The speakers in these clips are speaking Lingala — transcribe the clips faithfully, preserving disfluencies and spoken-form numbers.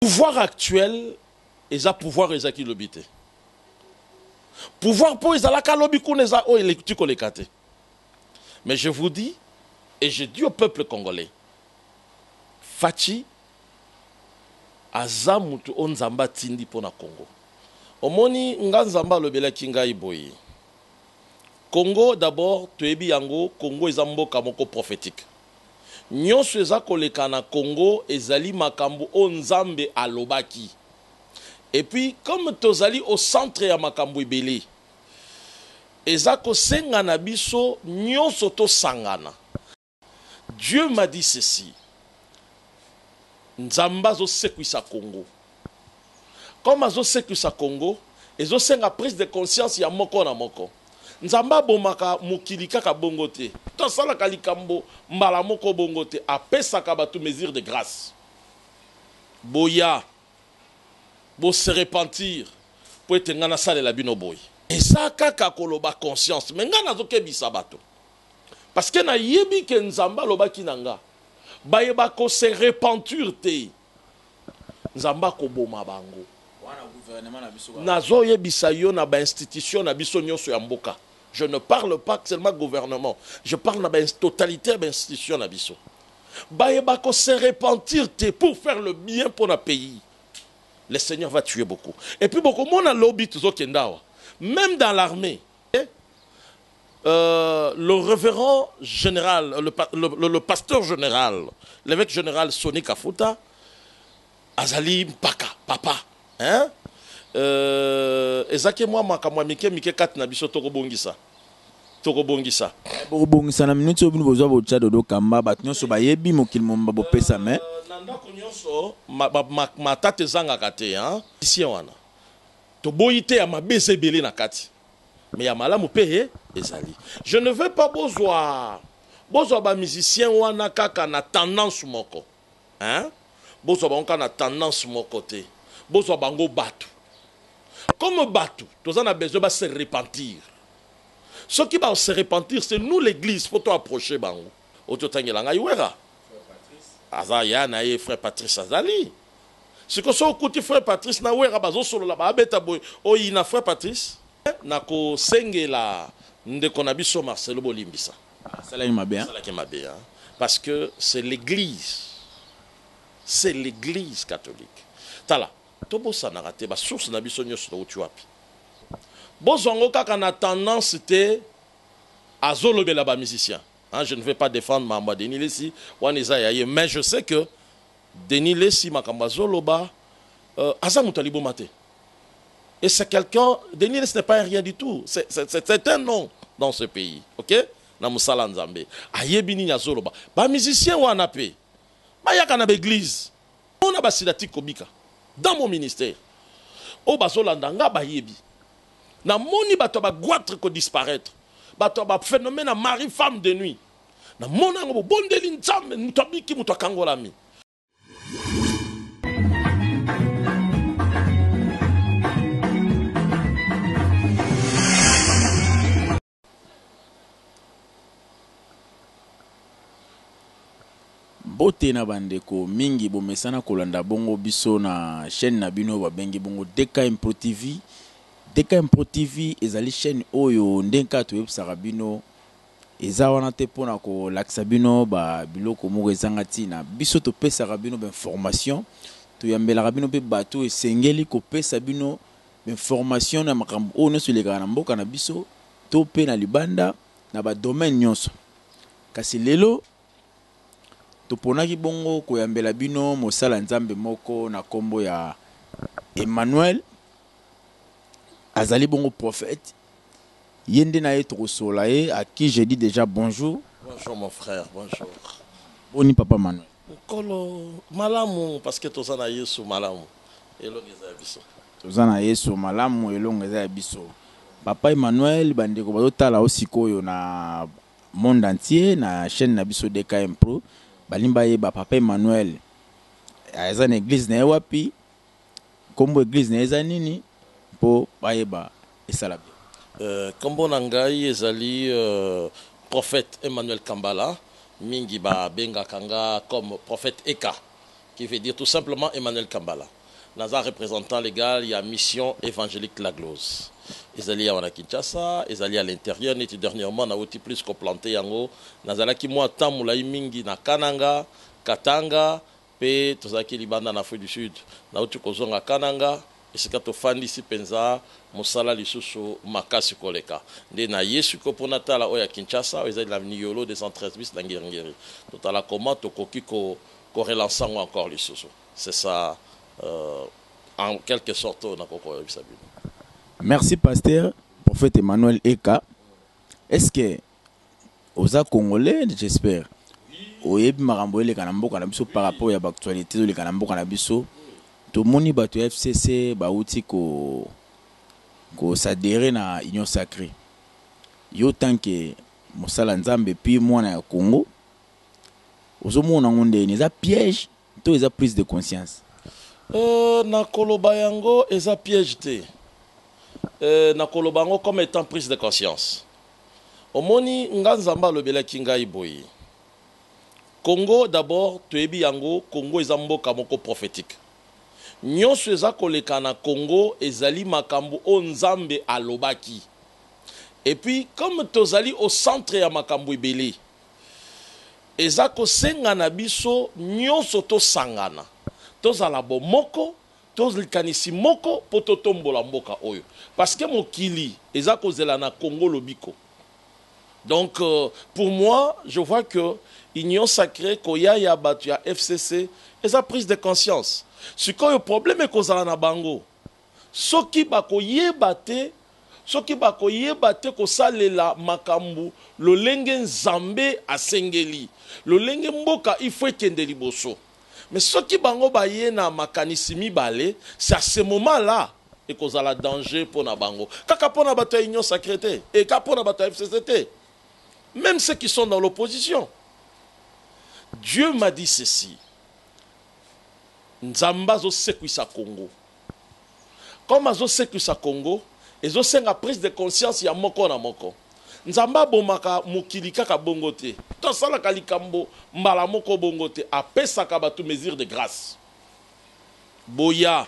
pouvoir actuel eza pouvoir ezaki lobité. Pouvoir pour ezalaka lobi kuneza o elekti kolekate. Mais je vous dis et je dis au peuple congolais, Fachi aza mutu onzamba tindi pona Congo. Omoni nga nzamba lobelaki ngai boye. Congo d'abord toyebi yango Congo eza mboka moko prophétique. Nyonso eza koleka na Congo ezali makambo o nzambe alobaki. Et puis comme tozali au centre ya makambo ebele, eza kosenga na biso nyonso to sangana. Dieu m'a dit ceci. Nzamba zo sekwisa Congo. Comme azo sekwisa Congo, ezo senga prise de conscience ya moko na moko. Nzamba bomaka mokili kaka bongo te. Tosala kalikambo mbala moko bongo te. Apesaka batu mesure de grâce. Boya. Bo se repentir. Po ete ngana sale la bino boy. Eza kaka koloba conscience. Mais ngana zo kebisa bato. Parce que na yebi ke nzamba loba kinanga. Bayeba ko se repentir te. Nzamba ko boma bango. Nazo yebisa yo na ba institution na biso nyonso ya mboka. Je ne parle pas seulement gouvernement. Je parle de la totalité de l'institution. Bayeba ko se repentir te pour faire le bien pour notre pays. Le Seigneur va tuer beaucoup. Et puis beaucoup mon a lobby tuzo kendawa. Même dans l'armée. Euh, le révérend général, le, le, le, le pasteur général, l'évêque général Soni Kafuta, Azali Mpaka, papa. Hein? Euh, ezake moi makamwa mike mike kat na biso toko bongisa toko bongisa toko bongisa na minute obinu bozwa bocha dodo kamba bat nyonso bayebi mokili momba bo pesa mais nanda ko nyonso ma ma tate zanga kate hein ici wana to boyite ya mabese belé na kati mais ya malamu pe ezali. Je ne veux pas bozwa bozwa ba musicien wana kaka na tendance moko hein bozwa bango na tendance moko te bozwa bango batu. Comme Batou, nous avons besoin de se repentir. Ce qui va se repentir, c'est nous l'église, faut approcher bango. Ototangela iwera. Aza ya na ye frère Patrice Azali. Ce que so kuti frère Patrice na wera bazo solo la ba beta boy. O ina frère Patrice na ko sengela ndeko na biso Marcelo Bolimbisa. Sala ki mabe. Sala ki mabe parce que c'est l'église. C'est l'église catholique. Tala Tobo sanarate ba source na biso nyonso to tuapi. Bozongo kaka na tendance te azolobela ba musicien. Hein, je ne vais pas défendre Mamba Denis Lessi, waneza yaye, mais je sais que Denis Lessi makamba zoloba euh azamuta libomate. Et c'est quelqu'un, Denis Lessi n'est pas un rien du tout, c'est c'est un nom dans ce pays. OK? Na musala nzambe. Ayebini nya zoloba. Ba musicien wana pe. Ba yaka na église. On a ba sidati kobika. Dans mon ministère, au bazolanda nga bayebi. Na moni bato ba goitre ko disparaître. Bato ba phénomène à mari femme de nuit. Na mona ngo bondeli nzambe mutabiki mutakangola mi. Bote na bandeko mingi bomesana kolanda bongo biso na chaîne na bino babengi bongo D K M Pro T V. D K M Pro T V ezali chaîne oyo ndenka to yebisaka bino eza wana te pona ko lakisa bino ba biloko moko ezanga tina biso to pesaka bino ba information to yambelaka bino pe bato esengeli ko pesa bino ba information na makambo oyo nyonso elekaka na mboka na biso to pe na libanda na ba domaine nyonso. Kasi lelo toponaki bongo koyambela bino mosala nzambe moko na kombo ya Emmanuel azali bongo prophète yende na ye tokosola ye à qui je dis déjà bonjour. Bonjour mon frère, bonjour. Boni papa Manuel. Kolo malamu parce que tozana Yesu malamu elongeza ya biso. Tozana Yesu malamu elongeza ya biso. Papa Emmanuel bandeko bazotala osikoyo na monde entier na chaîne na biso D K M Pro. Balimba ye ba papa Emmanuel eza na église na wapi kombo église na eza nini po bayeba esala bi euh kombo na ngai ezali euh, prophète Emmanuel Kambala mingi ba benga kanga comme prophète Eka qui veut dire tout simplement Emmanuel Kambala. Dans un représentant légal, il y a Mission Évangélique Laglose. Ils allaient à Kinshasa, ils allaient à l'intérieur, et dernièrement, on a aussi plus qu'on planté yango. Dans un qui moi, Tamoulaï Mingi, na Kananga, Katanga, pe tozaki libanda na Afrique du Sud. Na utu kozonga Kananga, esika to fandi si penza, musala lisusu makasi koleka. Nde na yesu ko pona tala oya Kinshasa, ils allaient la Niolo deux cent treize bis na Ngiri. Totala comment to koki ko ko relancer encore lisusu. C'est ça. Euh, en quelque sorte, on a encore. Merci, pasteur, prophète Emmanuel Eka. Est-ce que, aux Congolais, j'espère, au Yebi Maramboé, par rapport à l'actualité de l'Ekanambo Kanabiso, tout le monde est F C C, Baouti, ko s'adhérer à l'Union sacrée. Yo tant que Moussala Nzambe, puis moi, na Congo, aux hommes, on a des pièges, tout est prise de conscience. Euh, na koloba yango eza piège te. Euh, na koloba yango comme étant prise de conscience. Omoni nganzamba lobela kingai boyi. Congo d'abord toyebi yango Congo eza mboka moko prophétique. Nyonso eza koleka na Congo ezali makambo o nzambe alobaki. Et puis comme tozali au centre ya makambo ebele. Eza ko senga na biso nyonso to sangana. Tozala bo moko, tozlikanisi moko poto tombola mboka oyo. Parce que mokili, eza kozela na Congo lobiko. Donc euh, pour moi, je vois que Union sacrée koya ya batu ya F C C, eza prise de conscience. Ce que le problème est kozala na bango. Soki bako yebate, soki bako yebate ko salela makambu, lo lenge nzambe asengeli. Lo lenge mboka ifo ekende liboso. Mais ce qui bango baye na makanisi mibale, c'est à ce moment-là et cause à la danger pour na bango. Kaka pour na bataille union sacrée et kaka pour na bataille F C C T. Même ceux qui sont dans l'opposition. Dieu m'a dit ceci. Nzamba zo sekuisa Congo. Comme azo sekuisa Congo, ezo senga prise de conscience ya moko na moko. Nzamba bomaka mokili kaka bongo te. Tosala kalikambo mbala moko bongo te apesa ka batu mesure de grâce. Boya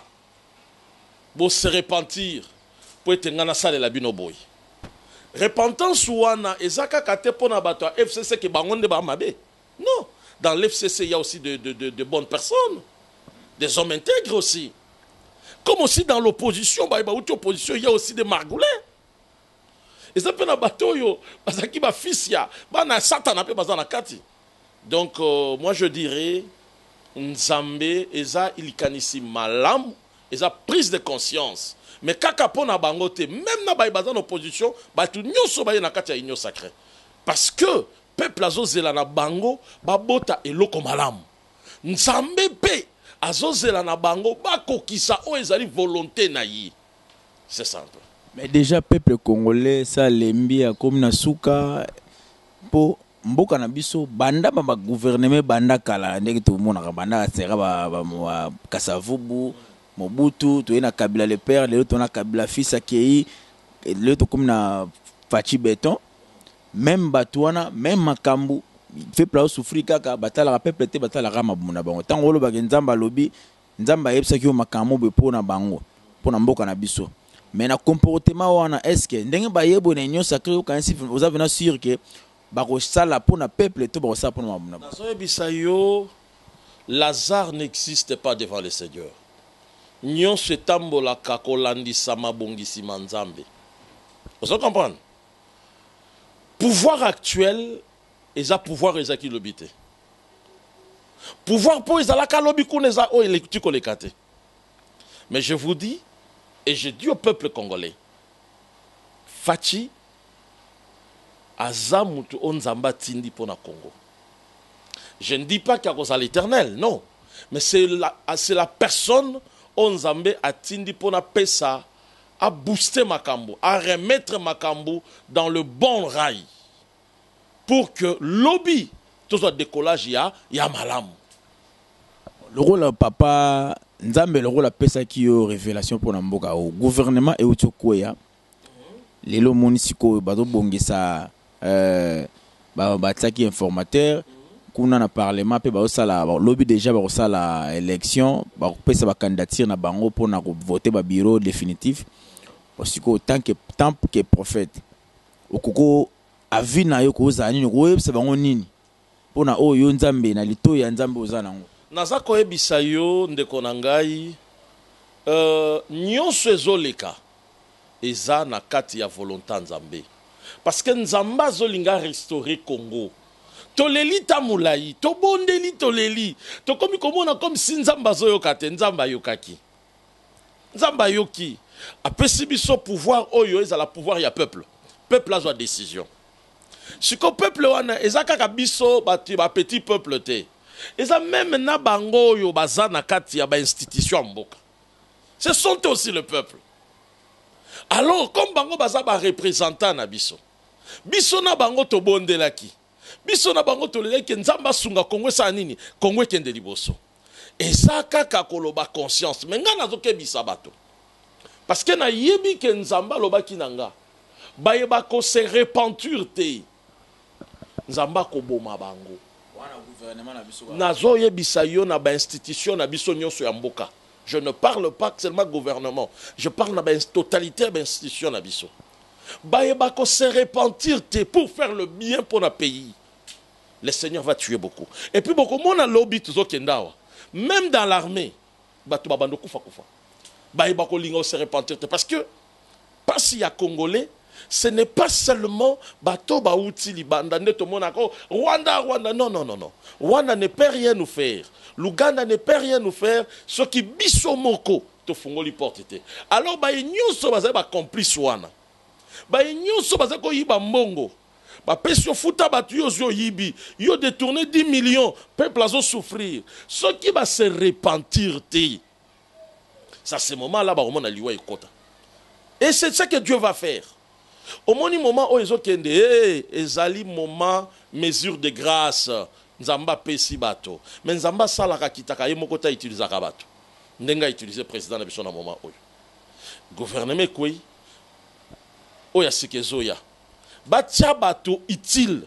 bo se repentir po etengana sale la bino boy. Repentance wana ezaka kate pona bato F C C ke bangonde ba mabe. Non, dans l'F C C il y a aussi de, de, de, de bonnes personnes, des hommes intègres aussi. Comme aussi dans l'opposition, bah, bah, opposition, il y a aussi des margoulins. Et ça peut na bateau yo parce que ba fils ya ba na satan pe bazana kati. Donc euh, moi je dirais nzambe eza ilikanisi malam, eza prise de conscience. Mais kaka pona bangote même na ba bazana opposition, ba tout nyonso ba na kati ya union sacrée. Parce que peuple azozela na bango ba bota eloko malam. Nzambe pe azozela na bango ba kokisa o ezali volonté na yi. C'est simple. Mais déjà, peuple congolais, ça l'embia comme Nasuka, pour mboka na biso, banda ba gouvernement banda kala, ndenge tout le monde a banda sera ba ba Kasavubu, Mobutu, tu es na Kabila le père, l'autre on a Kabila fils Akei, l'autre comme na Fachi Béton, même Batouana, même Makambu, fait place souffrir kaka, batala peuple te batala rama buna bango. Tant wolo ba nzamba lobi, nzamba yebsa ki o Makambu be po na bango, po na mboka na biso. Mais na comportement wana est-ce que ndenge ba yebo na union sacrée quand si vous avez na sûr que ba ko sala pour na peuple to ba ko sala pour na mabuna. Dans bisayo Lazare n'existe pas devant le Seigneur. Nyon se tambola ka kolandi sama bongisi manzambe. Vous comprenez? Pouvoir actuel eza pouvoir ezaki lobité. Pouvoir po ezala ka lobi kuneza o elekti kolekate. Mais je vous dis et je dis au peuple congolais, Fachi, Azamutu Onzamba Tindi pour na Congo. Je ne dis pas qu'il y a cause à l'éternel, non. Mais c'est la, la personne Onzambe a Tindi pour na pesa, à booster Makambo, à remettre Makambo dans le bon rail. Pour que lobby, tout soit décollage, il y a, il y a malam. Le rôle papa. Nzambe le rôle a pesa qui yo révélation pour namboka au gouvernement et au tchokoya lelo monisiko bazo bongisa euh ba ba tsaki informateur kuna na parlement pe ba sala lobby déjà ba sala élection ba pesa ba candidature na bango pour na voter ba bureau définitif parce que tant que tant que prophète okoko avi na yo ko za nini ko yebisa bango nini pona oyo nzambe na lito ya nzambe oza nango naza koyebisa yo ndeko na ngai euh, nyonso ezoleka eza na kati ya volonté nzambe parce que nzambe azolinga restaurer Congo toleli ta mulai tobondeli toleli tokomi komona comme si nzambe azoyoka te nzambe ayokaki nzambe ayoki apesi biso pouvoir oyo ezala pouvoir ya peuple peuple azwa décision siko peuple wana eza kaka biso bati ba petit peuple te eza même na bango oyo baza na kati ya ba institution mboka ce sont aussi le peuple alors comme bango baza ba représentant na biso biso na bango tobondelaki biso na bango toleleki nzamba sunga Kongo sa nini Kongo ekende liboso eza kaka koloba conscience mais nga nazokebisa bato parce que na yebi ke nzamba lobaki nanga bayeba ko se repentir te nzamba ko boma bango wana gouvernement na biso nazo yebisa yo na ba institution na biso nyonso ya mboka. Je ne parle pas seulement gouvernement, je parle de la totalité de l'institution na biso bayeba ko se repentir te pour faire le bien pour notre pays. Le Seigneur va tuer beaucoup et puis beaucoup mona lobby tuzo kendawa même dans l'armée bato babando kufa kufa bayeba ko linga se repentir te parce que pas si ya congolais ce n'est pas seulement bato ba outi libanda neto monako Rwanda Rwanda non non non non Rwanda ne peut rien nous faire, l'Ouganda ne peut rien nous faire, ce qui biso moko to fungoli porte te alors ba nyonso baza ba complice wana ba nyonso baza ko yiba mbongo ba pesio futa batu yo zo yibi yo détourner dix millions peuple azo souffrir ce qui va se repentir te ça ce moment là ba romona liwa ekota et c'est ça que Dieu va faire. Au moment où ils ont kende, ezali moment mesure de grâce, nzamba pesi bato. Mais nzamba salaka kitaka ye moko ta utiliser ka bato. Ndenga utiliser président na biso na moment oyo. Gouvernement koi oya sikezoya. Batia bato utile.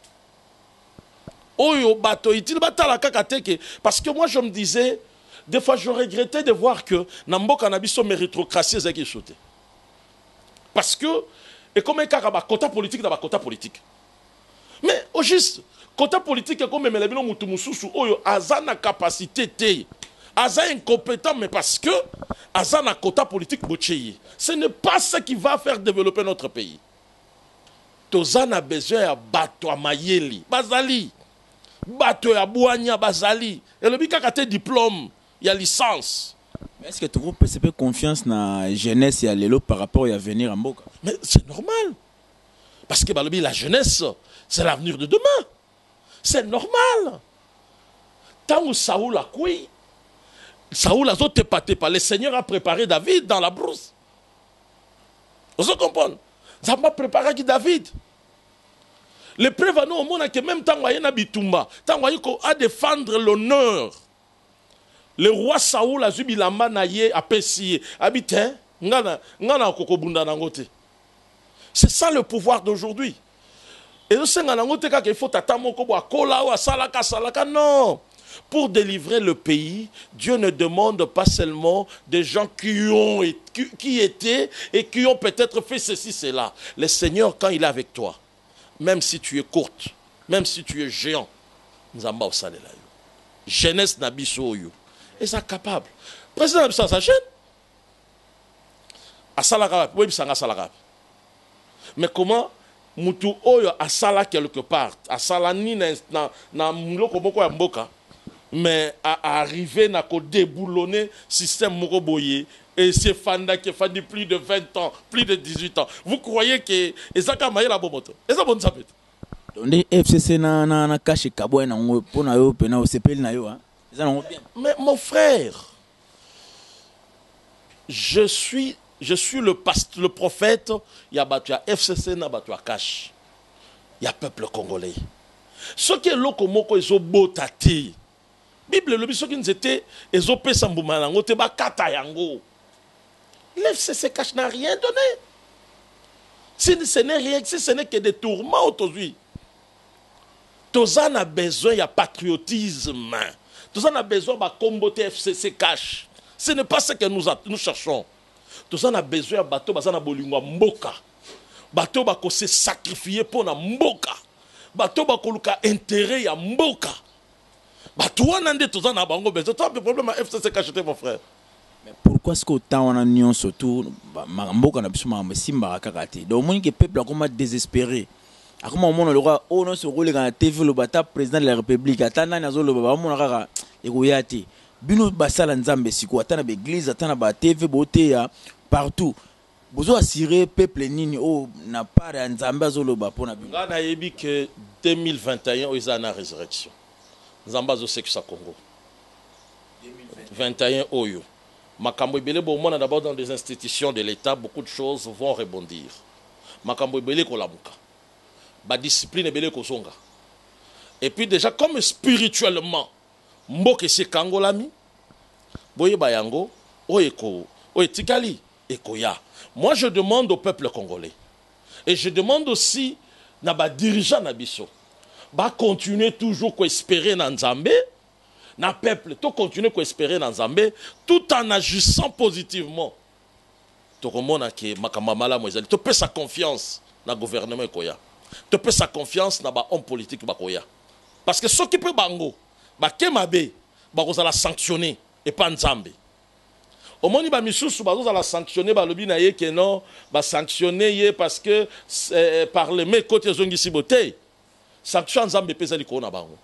Oyo bato utile batala kaka teke parce que moi je me disais des fois je regrettais de voir que na mboka na biso méritocratie ezaki sauté. Parce que et comme un cas quota politique dans quota politique. Mais au juste, quota politique est comme les bino mutu mususu oyo azana capacité te. Aza incompétent mais parce que azana quota politique bocheye. Ce n'est pas ce qui va faire développer notre pays. Tozana besoin ya bato ya mayeli, bazali. Bato ya buanya bazali. Et le bika kate diplôme, il y a licence. Est-ce que tu as confiance dans la jeunesse et l'élo par rapport à venir en Mboka? Mais c'est normal. Parce que la jeunesse, c'est l'avenir de demain. C'est normal. Tant que Saoul a couillé, Saoul a été épaté par le Seigneur a préparé David dans la brousse. Vous comprenez? Ça m'a préparé David. Les preuves à nous au monde que même tant que Bitumba, tant que a défendre l'honneur. Le roi Saoul a zubi la manaye a pessier. Habite, ngana ngana kokobunda nangote. C'est ça le pouvoir d'aujourd'hui. Et le Seigneur nangote qu'il faut attendre ko kola ou salaka salaka non. Pour délivrer le pays, Dieu ne demande pas seulement des gens qui ont qui, qui étaient et qui ont peut-être fait ceci cela. Le Seigneur quand il est avec toi, même si tu es courte, même si tu es géant, nzamba osalela yo. Jeunesse na biso yo. Et ça capable. Président de sa chaîne. A salaka, oui, ça salaka. Mais comment mutu oyo a sala quelque part, a sala ni na na mloko moko ya mboka, mais à arriver na ko déboulonner système moko boye et c'est fanda qui fait plus de vingt ans, plus de dix-huit ans. Vous croyez que ezaka maye la bomoto? Eza bon sapet. Donc F C C na na na cache kabwa na ngo pona yo pena o sepeli na yo hein. Mais mon frère, je suis, je suis le, pasteur, le prophète, il y a battu à F C C, il y a battu à Cash. Il y a peuple congolais. Ce qui est là, comme ils ont beau tati. Bible, le biso qui nous était, ils ont payé Samboumanango, te ba katayango. L'F C C Cash n'a rien donné. Si ce n'est rien, si ce n'est que des tourments aujourd'hui. Tous on a besoin de patriotisme. Tous on a besoin de combattre F C C cash. Ce n'est pas ce que nous, nous cherchons. Tous on a besoin de bateau bazana bolingo mboka. Bateau bako se sacrifier pour na mboka. Bateau bako luka intérêt ya mboka. Bateau on a tous on a bango besoin. Tu as le problème à F C C cash, mon frère. Mais pourquoi est-ce qu'autant on a nion surtout mboka na biso ma simba kakati. Donc mon que peuple a comme désespéré. A comme on le roi oh non ce rôle dans la T V le bata président de la République atana nazo le baba mon kaka ekoyati. Bino basala nzambe siko atana be église atana ba T V boté ya partout. Bozo assurer peuple nini oh na part ya nzambe azoloba pona bino. Ngana yebi que deux mille vingt et un o izana résurrection. Nzamba zo sekisa Congo. deux mille vingt et un oyo. Makambo ebele bo mona d'abord dans des institutions de l'État beaucoup de choses vont rebondir. Makambo ebele ko lamuka. Ba discipline ebele ko zonga. Et puis déjà comme spirituellement mboke se kangolami boye bayango oyeko oyetikali ekoya. Moi je demande au peuple congolais et je demande aussi na ba dirigeant na biso ba continuer toujours ko espérer na Nzambe na peuple to continuer ko espérer na Nzambe tout en agissant positivement. To komona ke makamba malamu ezali to pe sa confiance na gouvernement ekoya. Tu peux sa confiance dans un homme politique bakoya. Parce que ceux qui peuvent bango, ba kemabe, ba la sanctionner et pas nzambe. Au moment où ba misusu ba la sanctionner ba lobi na ye que non, ba sanctionner ye parce que euh, par les mes côtés zongi siboté. Sanction nzambe pesa li ko na bango.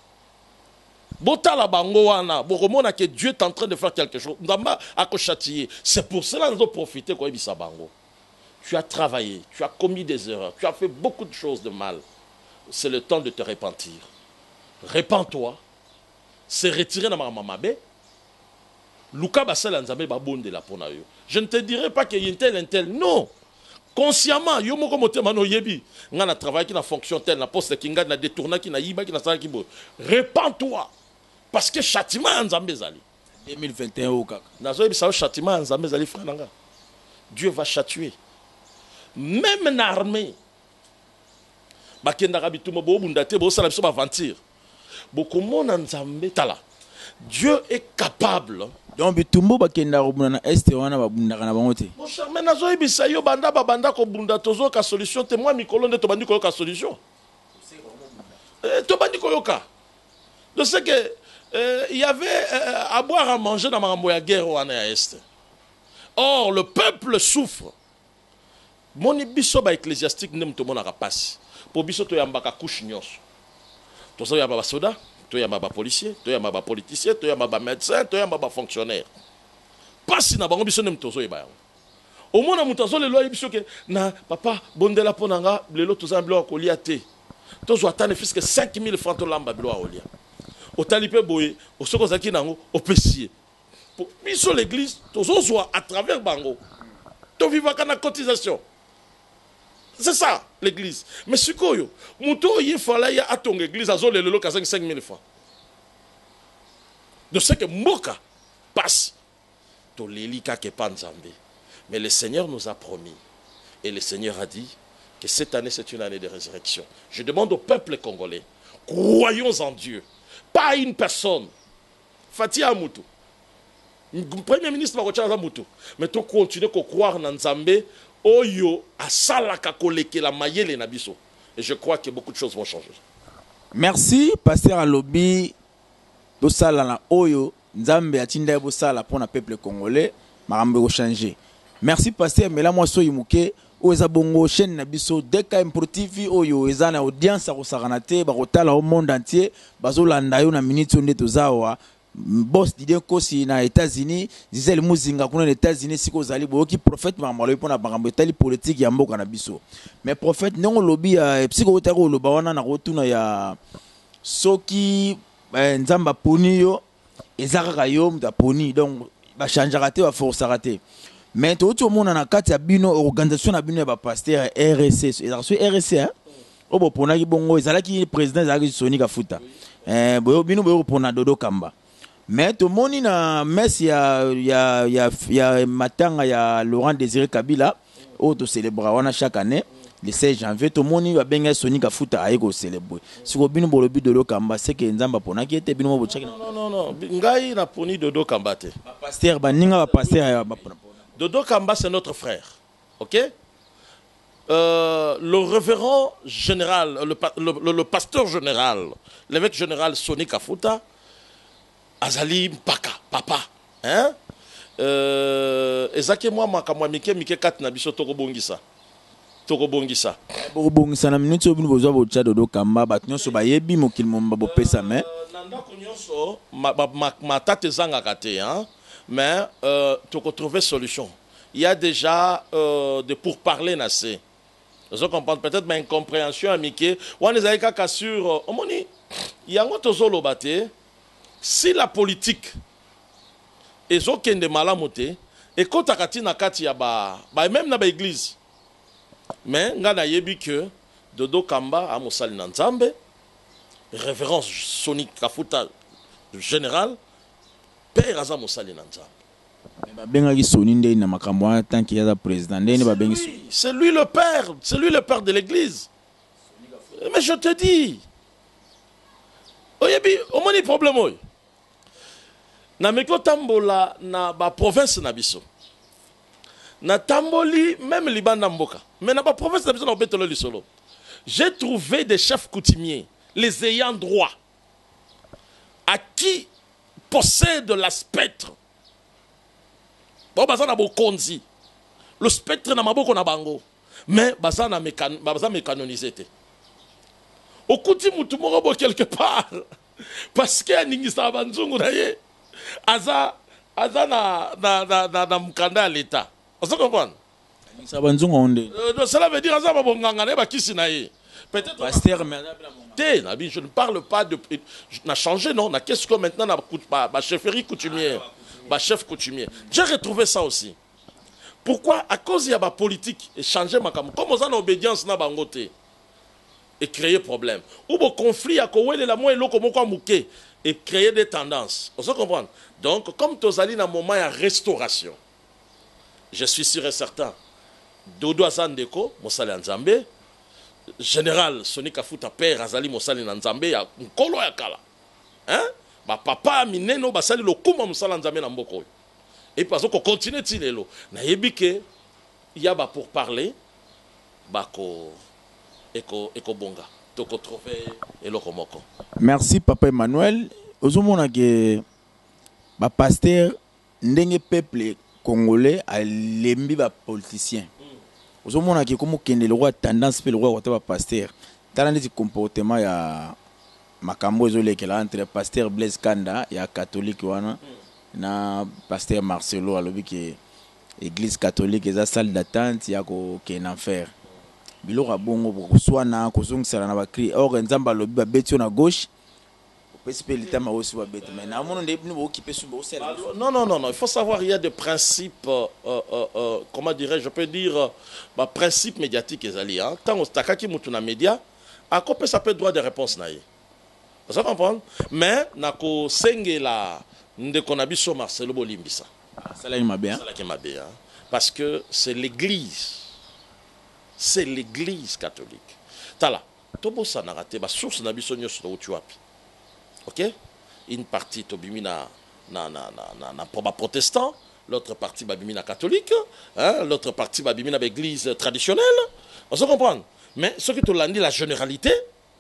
Bota la bango wana, bo komona que Dieu est en train de faire quelque chose. Nzamba a ko châtier. C'est pour cela que nous devons profiter ko ebisa bango. Tu as travaillé, tu as commis des erreurs, tu as fait beaucoup de choses de mal. C'est le temps de te repentir. Repends-toi. C'est retirer dans ma mamabe. Luka basala nzambe babonde la pona yo. Je ne te dirai pas qu'il y a un tel, un tel. Non. Consciemment, yo moko motema no yebi. Nga na travail qui na fonction telle, na poste qui nga na détourna qui na yiba qui na sala qui bo. Repends-toi. Parce que châtiment nzambe zali. deux mille vingt et un au kaka. Nazo yebi sa châtiment nzambe zali frère nanga. Dieu va châtier. Même une armée, Dieu est capable. Donc, bitumbo bakenda robuna est wana babunda na bangote. Mon cher, mais nazo ibisa yo banda babanda ko bunda tozo ka solution te moi mikolo nde to bandi ko ka solution. Eh to bandi ko yoka. Je sais que il y avait euh, à boire à manger dans ma ya guerre wana ya est. Or le peuple souffre. Mon biso ba ecclésiastique nem to mona rapasi. Po biso to yambaka couche nyos. To so yamba ba soda, to yamba ba policier, to yamba ba politicien, to yamba ba médecin, to yamba ba fonctionnaire. Pasi na bango biso nem to so yeba. Au mona mutazo le lo biso ke na papa bondela ponanga lelo to zamblo ko liate. To zo atane fiske cinq mille francs to lamba blo olia. O talipe boye, o soko zaki nango o pesier. Po biso l'église to zo zo à travers bango. To vivaka na cotisation. C'est ça, l'église. Mais ce qu'il y a, il y a ton église, il y a cinq mille francs. De ce que Moka passe, mais le Seigneur nous a promis, et le Seigneur a dit que cette année, c'est une année de résurrection. Je demande au peuple congolais, croyons en Dieu, pas à une personne. Fatih Amoutou. Premier ministre Amoutou. Mais tu continues à croire en Nzambe. Oyo asalaka kolekela mayele na biso. Et je crois que beaucoup de choses vont changer. Merci pasteur Alobi bosala na oyo Nzambe atinda bosala pour na peuple congolais marambe ko changer. Merci pasteur Mela Mwaso Yimuke oza bongo chaîne na biso D K M Pro T V oyo eza na audience ko saranate ba kotala au monde entier bazolanda yo na minute onde tozawa. Boss Didier Kosi na États-Unis, Gisèle Muzinga kuna na États-Unis siko zali boki prophète mamalo pona bangambo etali politique ya mboka na biso. Mais prophète non lobi ya psycho otako loba wana na rotuna ya soki nzamba poni yo ezaka yo mta poni donc ba changeara te ba force raté. Mais to to mona na kati ya bino organisation na bino ya ba pasteur R S C. Ezaka so R S C hein. Obo pona ki bongo ezalaki président ezalaki Soni Kafuta. Eh boyo bino boyo pona Dodo Kamba. Mais tout le monde na messe ya ya ya ya matanga ya Laurent Désiré Kabila auto célébrer wana chaque année le seize janvier to moni ba benga Sony Kafuta aye ko célébrer siko bino bolobi Dodo Kamba c'est que nzamba pona ki ete bino mo bochaki non non non ngai na poni Dodo Kamba te pasteur ba ninga ba pasteur ba pona Dodo Kamba c'est notre frère, ok. Euh, le révérend général, le, le, le, le pasteur général, l'évêque général Sony Kafuta, Azali Mpaka, papa, hein? Euh, ezake moi makamwa mike mike kat na biso toko bongisa. Toko bongisa. Toko bongisa na minute obinu bozwa bocha Dodo Kamba bat nyonso ba yebi mokil momba bo pesa mais nanda ko nyonso ma ma ma tate zanga kate hein, mais euh, toko trouver solution. Il y a déjà euh, de pourparlers nassé. Vous comprenez peut-être ma incompréhension amicale. On est avec un sur omoni. Il y a un autre lobate. Si la politique est aucun de malamoté et quand takati nakati ya ba ba même na ba église. Mais ngana yebi que Dodo Kamba a mosali na Nzambe, révérence Sony Kafuta général, père aza mosali na Nzambe. C'est lui le père, c'est lui le père de l'église. Mais je te dis, oyebi, au moins problème oy. Na meko tambola na ba province na biso. Na tamboli même libanda mboka. Mais na ba province na biso na betolo lisolo. J'ai trouvé des chefs coutumiers, les ayants droit, à qui possède la spectre. Bon, bazana bokonzi. Le spectre na maboko na bango. Mais bazana mécan bazana mécanonisé te. Au kuti mutu moko quelque part. Parce que ningisa banzungu na ye. Aza aza na na na na, na mukanda l'état. Vous comprenez? Ningisa banzungu onde. Euh, cela veut dire aza babonganga na ba kisi na ye. Peut-être pasteur mais je ne parle pas de n'a changé non, na qu'est-ce que maintenant na ba chefferie coutumière. Bah, chef coutumier. J'ai retrouvé ça aussi. Pourquoi? À cause il y a ma politique et changer ma cam. Comme on a une obédience na bangote et créer problème. Ou bon conflit à Kowele la moins loko moko mouké et créer des tendances. On se comprend. Donc comme tozali na moment ya restauration. Je suis sûr et certain. Dodo Azandeko, Mosali Nzambe, général Sony Kafuta père Azali Mosali Nzambe ya nkolo ya kala. Hein? Ba papa mineno basali lo kuma musala Nzambe na mboko. Et parce qu'on continue tilelo. Na yebike ya ba pour parler bako eko eko bonga. Toko trouver eloko moko. Merci papa Emmanuel. Ozomona ke ba pasteur ndenge peuple congolais a lembi ba politicien. Ozomona ke comme kende le roi tendance pe le roi ba pasteur. Tala ndeti comportement ya makambo ezolekela entre pasteur Blaise Kanda ya catholique wana na pasteur Marcelo alobi ke église catholique eza salle d'attente ya ko ken enfer biloko bongo kozwana kozongisala na bakri or nzamba alobi babeti na gauche opesi pe litama aussi babeti mais na mono ndebini bo occupé sur bo sel. Non non non non, il faut savoir il y a des principes euh, euh, euh, comment dirais-je, je peux dire bah principe médiatique ezali hein tant ostakaki mutu na média akope ça peut droit de réponse na ye. Vous comprenez? Mais nako sengela ndeko na biso Marcelo Bolimbisa. Ça là il m'a bien. Ça là qui m'a bien parce que c'est l'église. C'est l'église catholique. Tala, tobo sa na raté ba source na biso nyoso to tuapi. OK? Une partie tobimi na na na na na na protestant, l'autre partie babimi na catholique, hein, l'autre partie babimi na l'église traditionnelle. On se comprend? Mais ce que tu l'as dit la généralité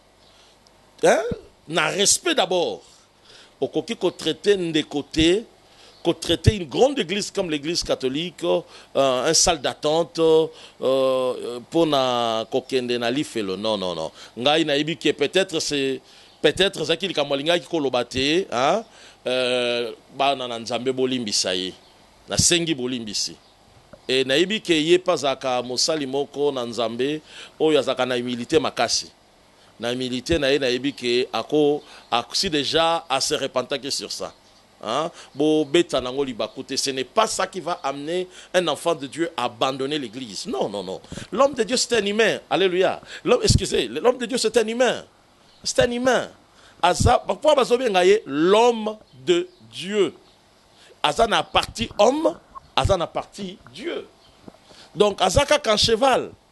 hein, n'a respect d'abord. Au côté qu'on traiter des côtés, qu'on traiter une grande église comme l'église catholique, euh, un salle d'attente euh, pour na kokende na lifelo. Non non non. Ngai na ibi qui peut-être c'est peut-être ça qui kamalinga qui kolobate hein euh ba na nzambe bolimbisa ye. Na sengi bolimbisi. Et na ibi ke ye pas aka mosali moko na nzambe oyo azaka na humilité makasi. Na milité na na ebike ako si déjà à se repentir sur ça hein bo beta nango libakute ce n'est pas ça qui va amener un enfant de Dieu à abandonner l'église. Non non non, l'homme de Dieu c'est un humain. Alléluia. L'homme excusez, l'homme de Dieu c'est un humain. C'est un humain. Asa pourquoi bazobe ngaye l'homme de Dieu. Asa na partie homme, asa na partie Dieu. Donc asa ka kan cheval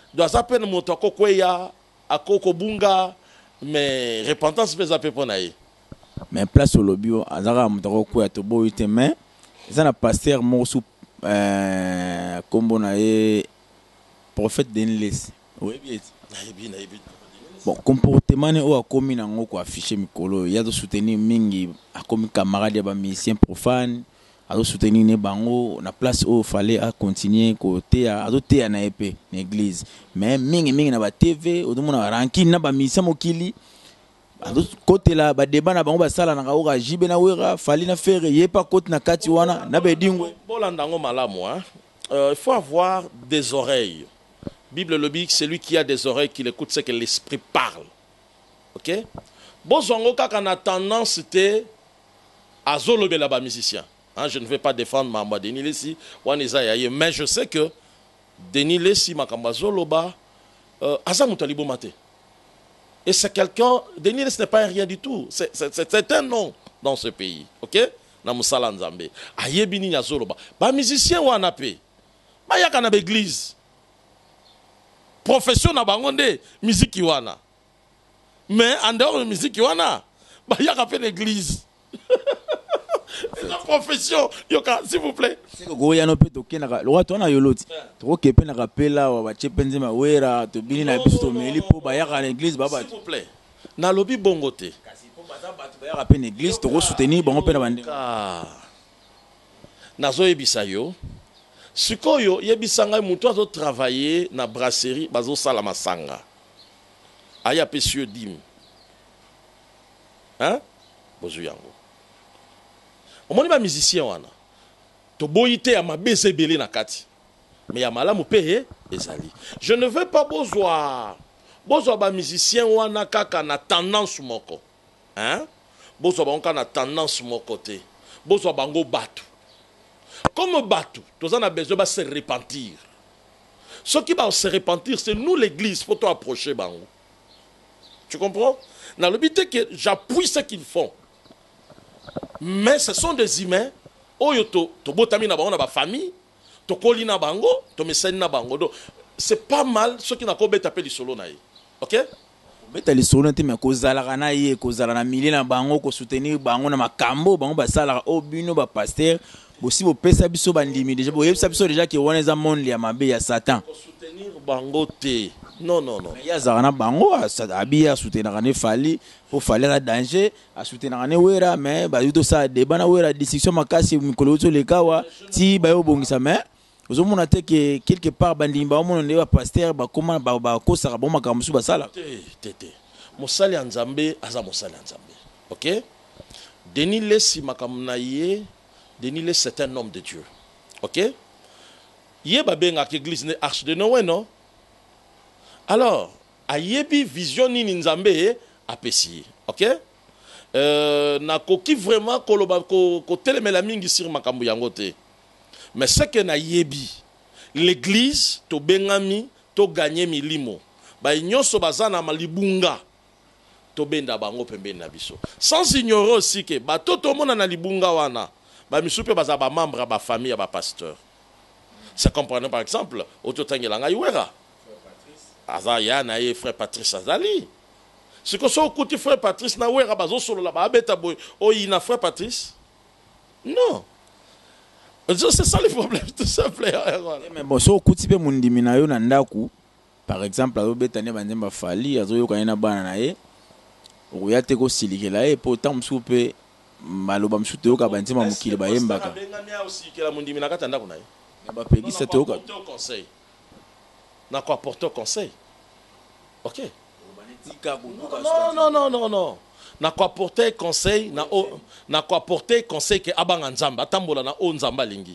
doit s'appeler moto akokweya akokobunga mais repentance peut zapper pour naïe. Mais place au lobby azara moto akokweya to boyite mais ça na pasteur mosu euh kombo naïe prophète Denilis. Oui bien. Naïbi naïbi. Bon, comportement ne o akomi na ngoko afficher mikolo ya do soutenir mingi akomi camarade ba musicien profane a do soutenir ne bango na place o fallait à continuer côté a do te na épée na église mais mingi mingi na ba T V o do mona rankine na ba musicien mokili a do côté là ba débat na bango ba sala na ka jibe na wera fallait na faire yé pas côté na kati wana na be dingwe bolandango malamu hein. Euh, il faut avoir des oreilles. Bible le dit, celui qui a des oreilles, qui l'écoute, c'est que l'esprit parle. Ok? Bozongo kaka na tendance c'était à zolobe là-bas musicien. Hein, je ne vais pas défendre Mamba Denis Lessi, mais je sais que Denis Lessi Makamba Zoloba Azamutalibo Mate. Et c'est quelqu'un, Denis Lessi n'est pas rien du tout. C'est un nom dans ce pays. Ok? Na Moussala Nzambe. Ayebini ya Zoloba. Ba musicien ou anape. Ba yaka na église. Profession na bangonde musique wana. Mais en dehors de musique wana, bah y a qu'à faire l'église. La profession, yoka, s'il vous plaît. C'est que goya no pe toke na le roi tona yoloti. To ke pe na rapela wa ba chepenze ma wera to bini na biso meli po ba ya ka l'église baba. S'il vous plaît. Na lobi bongote. Kasi po baza ba to ba ya ka pe l'église to ko soutenir bango pe na bande. Nazo yebisa yo. Sikoyo yebisanga mutu azo travailler na brasserie bazo sala masanga. Aya pesieux dim. Hein? Bozu yango. Omoni ba musicien wana. To boyite ya mabese belé na kati. Mais ya malamu pe ezali. Je ne veux pas bozwa. Bozwa ba musicien wana kaka na tendance moko. Hein? Bozwa bango na tendance moko te. Bozwa bango batu. Comme Batou, tous on a besoin de se repentir. Ce qui va se repentir, c'est nous l'église, faut approcher bango. Tu comprends? Dans le but que j'appuie ce qu'ils font. Mais ce sont des humains. Oh yo to to botami na bango na ba famille, to koli na bango, to meseni na bango. C'est pas mal ce qui n'a pas bête appelé solo naï. OK? Beta li solo te me ko zala kana ye ko zala na mili na bango ko soutenir bango na makambo bango ba sala o bino ba pasteur. Aussi vous pesa biso bandimi déjà vous yebisa biso déjà que wana za monde ya mabe ya Satan pour soutenir bango te non non non ya zana bango abi à soutenir ne fali pour fali la danger à soutenir ne wera mais ba yuto ça débat na wera discussion makasi mikolo to lekawa ti ba yo bongisa mais vous mona te que quelque part bandimi ba mona ne ba pasteur ba comment ba ba ko sara bon makamusu ba sala te te te mosali ya Nzambe aza mosali ya Nzambe. OK? Denis Lessi makamuna ye Denis Lessi, c'est un homme de Dieu. Ok? Yeba benga l'église ne arche de Noé, non? Alors, a yebi vision ni Nzambe apesi. Ok? Euh, na koki vraiment koloba ko ko telemela mingi sur makambu yango te. Mais c'est que na yebi l'église to bengami to gagner milimo. Ba nyonso bazana malibunga. To benda bango pembeni na biso. Sans ignorer aussi que ba toto mona na libunga wana. Ba misupe baza ba membre ba famille ba pasteur. C'est comprenez par exemple Ototangela Iwera. Aza ya na ye frère Patrice Azali. Ce que so kuti frère Patrice na wera bazo solo la ba beta boy o ina frère Patrice. Non. C'est ça le problème tout simple. Mais bon so kuti pe mundimi na yo na ndaku par exemple azo beta ne banzemba fali azo yo kana bana na ye. Oya te ko silikela e pourtant msupe maloba msute yoka bantima mukile bayembaka bengamia aussi que la mundimi na katanda kuna ye ba pegi sete yoka conseil na quoi porter conseil. OK? Non non non non non na quoi porter conseil na o na quoi porter conseil que abanga nzamba atambola na o nzamba lingi.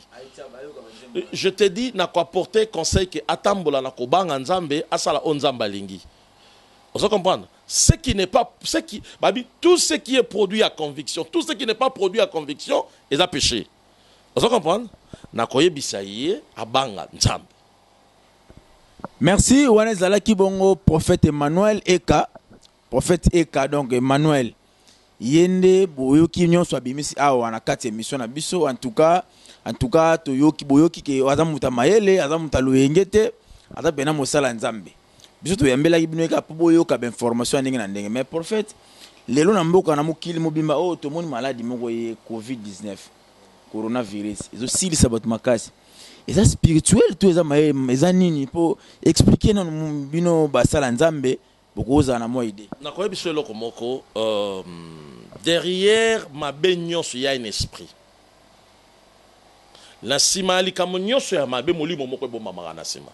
Je te dis na quoi porter conseil que atambola na ko banga nzambe asala o nzamba lingi. Vous comprenez? Ce qui n'est pas, ce qui, babi, tout ce qui est produit à conviction, tout ce qui n'est pas produit à conviction est à péché. Vous comprenez? Nakoye bisaye abanga nzambe. Merci Wanezala Kibongo, prophète Emmanuel Eka, prophète Eka donc Emmanuel. Yende boyoki nyonso abimisi awa na kati émission na biso en tout cas, en tout cas toyoki boyoki ke azamuta mayele, azamuta loyengete. ata pena mosala nzambe biso toyambelaki bino eka po boyoka bainformation ya ndenge na ndenge mais prophète lelo na mboka na mokili mobimba oyo tomoni maladi moko ye covid dix-neuf coronavirus ezosilisa bato makasi eza spirituel to eza maye eza nini po expliquer nanu bino basala nzambe bokozala na mwa idée nakoyebi biso eloko moko euh, derrière mabe nyonso ya un esprit na nsima ya likambo nyonso ya mabe molimo moko ebombamaka na nsima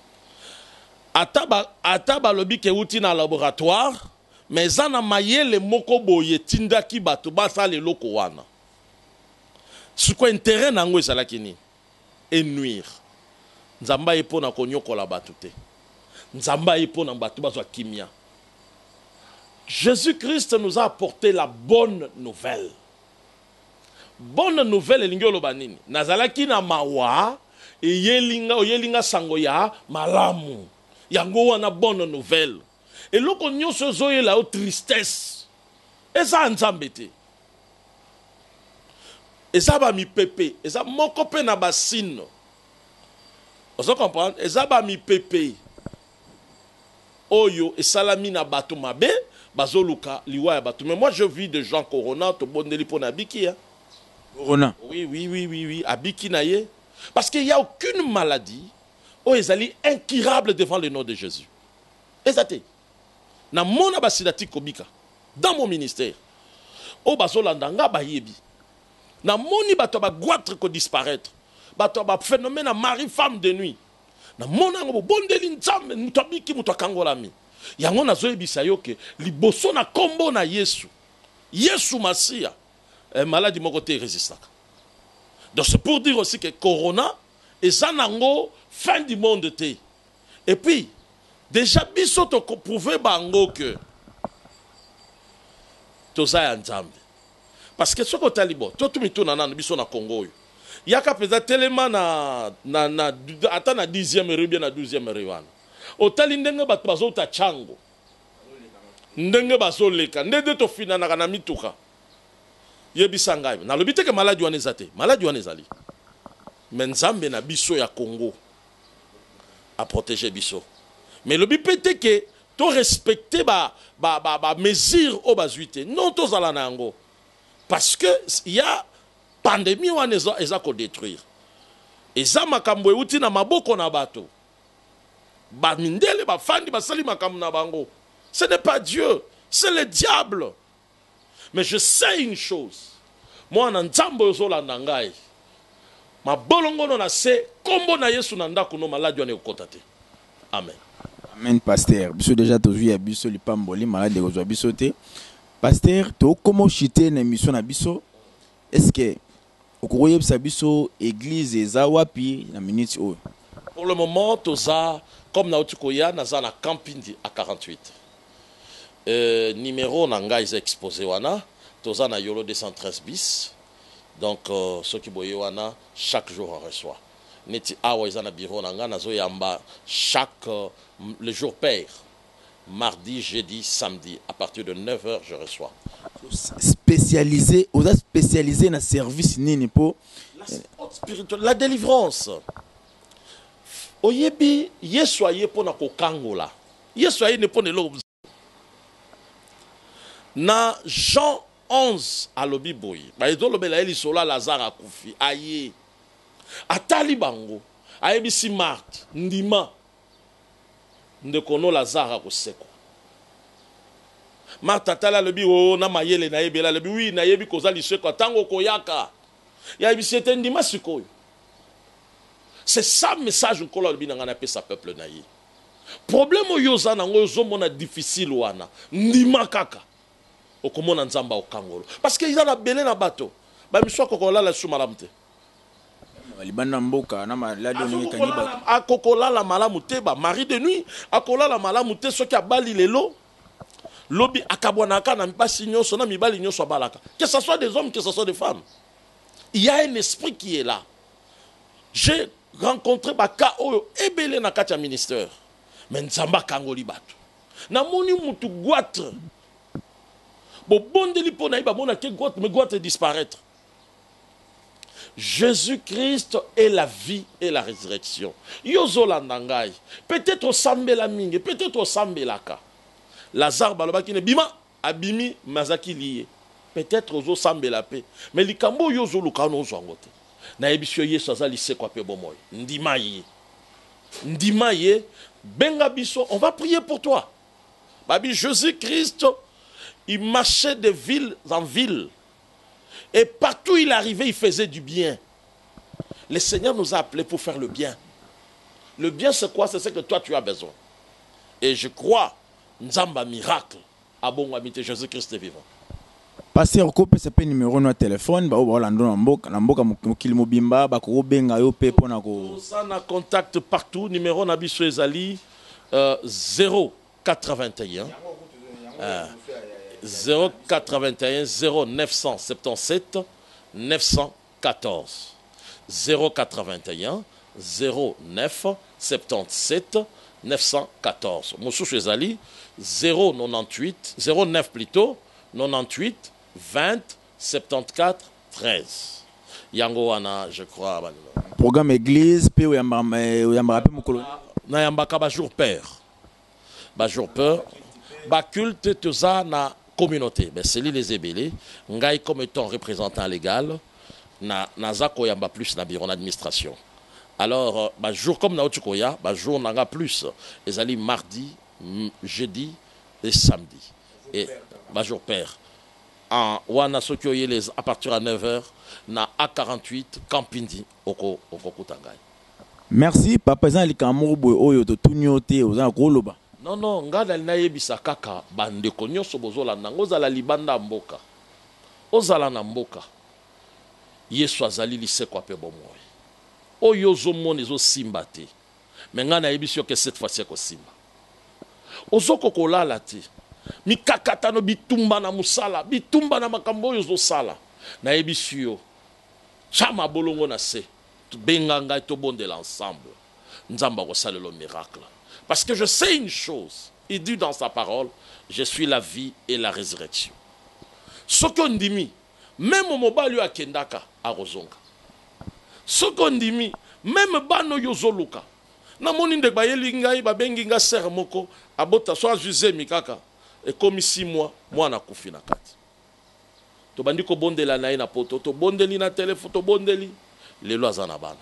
ata balobi ke euti na laboratoire mais eza na mayele moko boye etindaki bato basala eloko wana sikoyo intérêt na yango ezalaki nini enuire nzambe aye mpo na konyokola bato te nzambe aye mpo na bato bazwa kimia. Jésus-Christ nous a apporté la bonne nouvelle. Bonne nouvelle elingi oloba nini nazalaki na mawa eyelinga oyelinga sango ya malamu yango wana bonne nouvelle eloko nyonso ezoyela o tristesse eza nzambe te eza bamipepe eza moko mpe na basino ozo comprendre eza bamipepe oyo esalami na bato mabe bazoluka liwa ya bato. Mais moi je vis de gens corona to bondeli po na biki ya corona. Oui oui oui oui oui abiki na ye parce qu'il y a aucune maladie o ezali incurable devant le nom de Jésus. Ezate na mona basidati kobika dans mon ministère o bazolanda nga bayebi na moni bato ba goitre ko disparaître bato ba phénomène à mari femme de nuit na mona ngo bondeli nzambe mutabiki mutakangolami yango nazoyebisa yo ke liboso na kombo na Yesu Yesu Masia eh, maladie moko te résistaka. Donc c'est pour dire aussi que corona eza nango fin du monde te. Et puis déjà biso to prouver bango que toza ya nzambe parce que soko talibo to tumituna nana biso na Congo yo yaka peza telema na na na ata na dixième rue bien na douzième rue wana otali ndenge bato bazota chango ndenge bazoleka ndenge to finana na mituka yebisa ngai na lobi te ke maladi wana eza te maladi wana ezali mais nzambe na biso ya Congo a protéger biso mais lobi pete ke to respecter ba ba ba, ba mesure o bazuite non to zala na yango parce que il y a pandémie wana eza eza ko détruire eza makambo euti na maboko na bato ba mindele ba fandi basali makambo na bango. Ce n'est pas Dieu, c'est le diable. Mais je sais une chose. Moi, na nzambo yozolanda ngai. Ma bolongo no na se kombo na Yesu na ndako no maladi wana ekota te. Amen. Amen pasteur. Biso déjà tozwi ya biso lipamboli maladi kozwa biso te. Pasteur, to komo chite na émission na biso. Est-ce que okoyebisa biso église eza wapi na minute o? Pour le moment, toza comme na otikoya naza na Campindi à quarante-huit. Euh, numéro nanga is exposé wana toza na Yolo deux cent treize bis. Donc euh, ceux qui boye wana chaque jour on reçoit. Neti awa izana bureau nanga nazo yamba chaque euh, le jour pair. Mardi, jeudi, samedi à partir de neuf heures je reçois. Spécialisé, on a spécialisé dans service nini po la spirituelle, la délivrance. Oyebi Yesu aye pona ko kangola. Yesu aye ne pona lo na Jean onze alobi boyi ba ezolobela eli sola Lazare akufi aye atali bango ayebisi Marthe ndima ndekono Lazare akoseko Marthe atali alobi o na mayele na yebela alobi oui na yebi koza liseko tango koyaka ya yebisi ete ndima sikoyo. C'est ça le message que l'on a appelé sa peuple naïe. Problème yoza nango zomona difficile wana ndima kaka okomona nzamba okangolo parce que ils ont belé na bateau ba miswa kokola la sumalamte libanda mboka na maladi onenge kaniba akokola la malamu te ba mari de nuit akola la malamu te soki abali lelo lobi akabwanaka na mipasi nyonso na mibali nyonso balaka que ce soit des hommes que ce soit des femmes. Il y a un esprit qui est là. J'ai rencontré baka oyo ebele na kati ya ministère mais nzamba kangoli bato na moni mutu goitre bo bondeli po na iba mona ke goitre mais goitre disparaître Jésus-Christ est la vie et la résurrection. Yozola nangai. Peut-être au sambela mingi, peut-être au sambelaka. Lazare balobaki ne bima abimi mazaki lié. Peut-être aux sambela pe. Mais likambo yozolu kano zwangote. Na ebisyo Yesu azali se kwa pe bomoy. Ndima ye. Ndima ye. Benga biso, on va prier pour toi. Babi Jésus-Christ, il marchait de ville en ville. Et partout où il arrivait, il faisait du bien. Le Seigneur nous a appelés pour faire le bien. Le bien, c'est quoi? C'est ce que toi, tu as besoin. Et je crois, Nzamba miracle, à bon habiter Jésus-Christ est vivant. Pasteur ko pesa pe numéro no téléphone ba olando na mboka na mboka mokili mobimba ba ko benga yo pe pona ko ça na contact partout numéro na biso ezali euh, zéro quatre-vingt-un euh, zéro quatre-vingt-un zéro neuf cent soixante-dix-sept neuf cent quatorze zéro quatre-vingt-un zéro neuf soixante-dix-sept neuf cent quatorze mosusu ezali zéro quatre-vingt-huit zéro neuf plutôt quatre-vingt-huit vingt soixante-quatorze treize yango wana je crois programme église pe oyamba oyamba pe mokolo na yambaka ba jour père ba jour père ba culte toza na communauté ben c'est les ébélés ngai comme étant représentant légal na naza koyamba plus na bureau d'administration alors ba jour comme na otukoya ba jour nanga plus ezali mardi jeudi et samedi et ba jour père en wana sokyoye les à partir à neuf heures na A quarante-huit Campindi oko oko kutangai. Merci papa zan likambo boy oyo to tunyote ozana koloba. Non non ngada na yebisa kaka bande konyoso bozola nango zala libanda mboka. Ozala na mboka. Yesu azali liseko pe bomoy. Oyo zo mone zo simba te. Mais ngana yebisio que cette fois-ci ko simba. Ozoko kolala te. Mikakatano bitumba na musala bitumba na makambo yo sala na ebisio chama bolongo na se benganga to bondela ensemble nzamba ko sala le miracle parce que je sais une chose il dit dans sa parole je suis la vie et la résurrection soko ndimi même mobali akendaka arozonga soko ndimi même bano yozoluka na moni ndek bayeli ngai babengi nga ser moko abota so ajuse mikaka et comme six mois moi na kufi na kati to bandi ko bondela na ina poto to bondeli na téléphone to bondeli lelo azana bana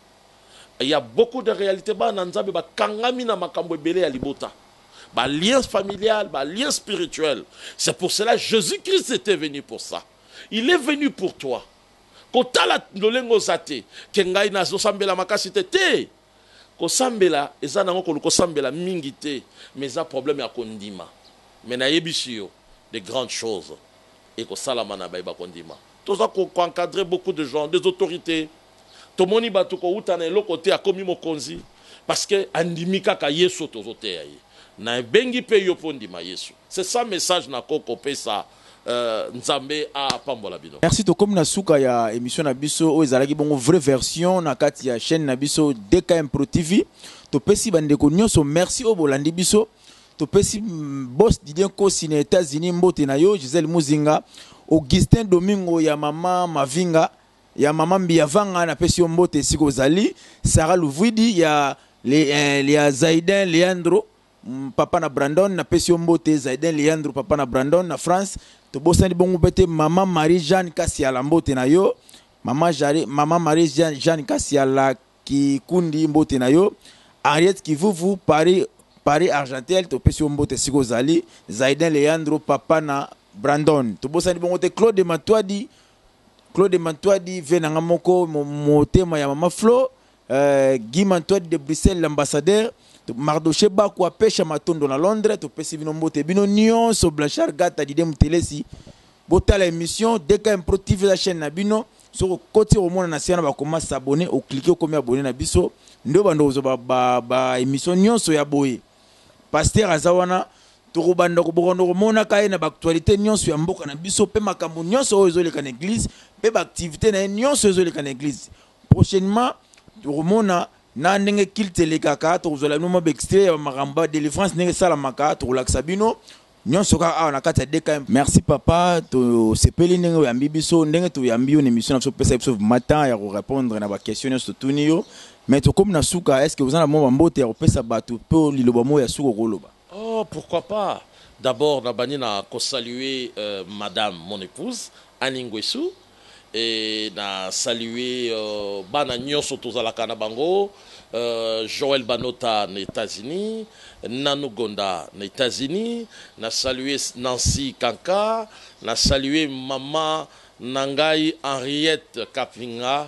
il y a beaucoup de réalités bana nzabe ba kangami na makambo ebele ya libota ba lien familial ba lien spirituel c'est pour cela Jésus-Christ était venu pour ça il est venu pour toi ko tala lolengo zate ke ngai na zo sambela makasi te te ko sambela ezana ngoko ko sambela mingi te mais ça problème ya kondima. Mais na yebisio de grandes choses et que salamana baïba kondima. Tout ça qu'on encadrer beaucoup de gens, des autorités. Tout moni batu ko utana lo côté a komi mokonzi parce que andimika ka yeso tozote ayi. Na bengi pe yo pondima yesu. C'est ça message na koko pesa euh nzambe a pambola bino. Merci to comme na suka ya émission na biso o ezalaki bongo vraie version na kati ya chaîne na biso D K M Pro T V. To pesi bande ko nyonso merci o bolandi biso. To pesi boss Didien Kosi na États-Unis mbote na yo Gisèle Muzinga Augustin Domingo ya mama Mavinga ya mama Mbiavanga na pesi mbote siko zali Sarah Louvidi ya le eh, ya Zaiden Leandro papa na Brandon na pesi mbote Zaiden Leandro papa na Brandon na France to bosani bongo bete mama Marie Jeanne Kasiala mbote na yo mama Jari mama Marie Jeanne, Jeanne Kasiala ki kundi mbote na yo Henriette Kivuvu Paris Paris Argentel to pesi mbote siko zali Zaiden Leandro papa na Brandon to bosani bongo te Claude Matwadi Claude Matwadi venanga moko motema ya mama Flo euh, Guy Matwadi de Bruxelles l'ambassadeur to Mardoche ba kwa pesha matondo na Londres to pesi bino mbote bino nyonso Blanchard Gata Didem Mutelesi botala émission D K M Pro T V la chaîne na bino soko koti au monde na siana ba koma s'abonner ou cliquer comme abonner na biso ndo bando ba ba, ba émission nyonso ya boye Pasteur Azawana to bando ko bokondo mona kaye na ba actualité nyonso ya mboka na biso pe makambo nyonso oyo ezoleka na église pe ba activité na nyonso ezoleka na église prochainement to mona na ndenge kilte le kaka to zola no mo extrait ya makamba délivrance ndenge sala maka to relaxa bino nyonso ka awa na kati ya D K M. Merci papa, to sepeli ndenge oyambi biso ndenge toyambi yo na émission na biso pesa biso matin ya ko répondre na ba question nyonso tuni yo. Mais to comme na suka, est-ce que vous en avez mo mbote ya kopesa bato po liloba mo ya suka koloba? Oh, pourquoi pas. D'abord na bani na ko saluer euh, madame mon épouse Annie Nguessu et na saluer euh, bana nyonso tozalaka na bango. Euh, Joël Banota aux États-Unis, Nanou Gonda aux États-Unis, na salué Nancy Kanka, na salué maman Nangai Henriette Kapinga,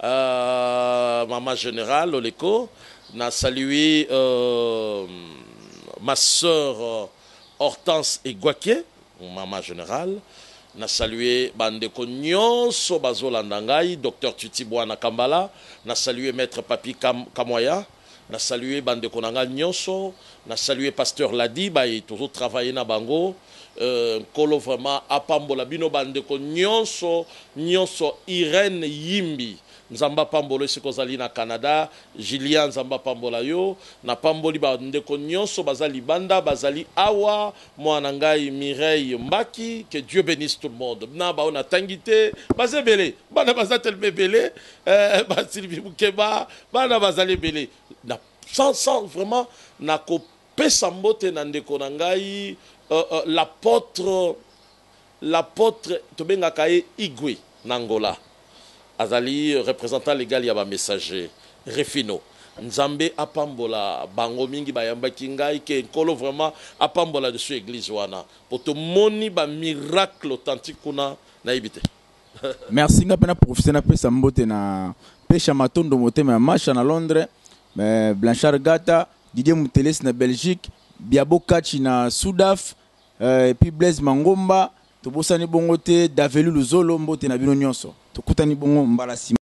euh, maman générale Oleko, na salué euh, ma soeur euh, Hortense Egwake, maman générale. Na salué Bandeko Nyonso Bazolanda Ngai, docteur Tutibwana Kambala, na salué maître Papi Kam, Kamoya, na salué Bandeko Nanga Nyonso, na salué pasteur Ladi, bah il toujours travaillé na bango, euh, kolo vraiment apambola bino Bandeko Nyonso, Nyonso Irène Yimbi. Nzamba pambolo sikozali na Canada, Julien Nzamba pambola yo, na pamboli ba ndeko nyonso bazali banda, bazali awa, mwana ngai Mireille Mbaki, que Dieu bénisse tout le monde. Na ba on a tangité, bazé belé, bana bazatel belé, euh Basili Mukeba, bana bazali belé. Na sans sans vraiment na ko pesa mbote na ndeko ngai euh, euh, l'apôtre l'apôtre tobenga kae Igwe Nangola. Azali représentant légal yaba messager Refino Nzambe apambola bango mingi bayamba kingai ke nkolo vraiment apambola dessus église wana pour te moni ba miracle authentique kuna na ibite. Merci nga pena profiter na pesa mbote na pesha matondo motema ya marche na Londres, mais Blanchard Gata, Didier Mouteles na Belgique, Biabo Kachi na Soudaf, euh, et puis Blaise Mangomba, tobosani bongo te Davelu Luzolo mbote na bino nyonso. Tokutani bongo mbala sima.